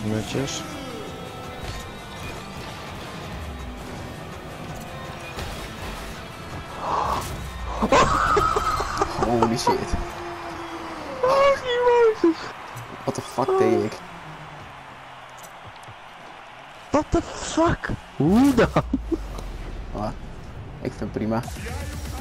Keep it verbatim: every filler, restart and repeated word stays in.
Netjes. Holy shit. What the fuck deed ik? What the fuck? Hoe dan? Ah, ik vind het prima.